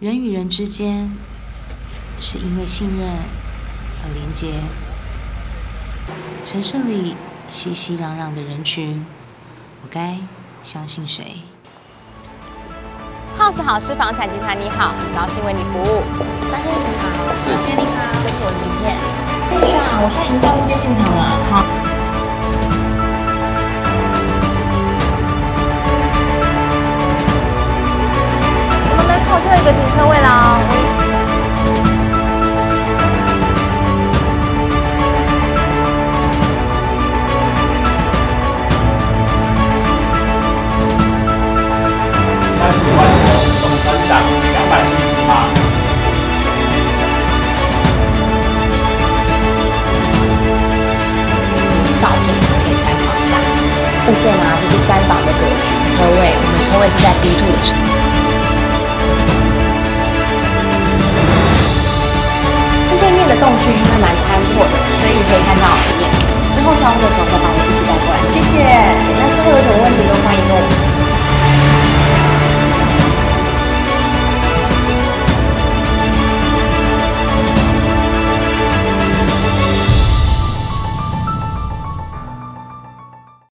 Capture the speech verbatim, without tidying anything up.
人与人之间是因为信任而连结。城市里熙熙攘攘的人群，我该相信谁 ？House 好诗房产集团，你好，很高兴为你服务。 张先生你好， 小姐你好，这是我的名片。 陆轩啊，我现在已经在物件现场了。好。 我们门口就有一个停车位了哦。 三十万元总成长两百七十八。 照片你们可以参考一下。物件啊，就是三房的格局，车位我们车位是在 B 二 的车。面对面的动距应该蛮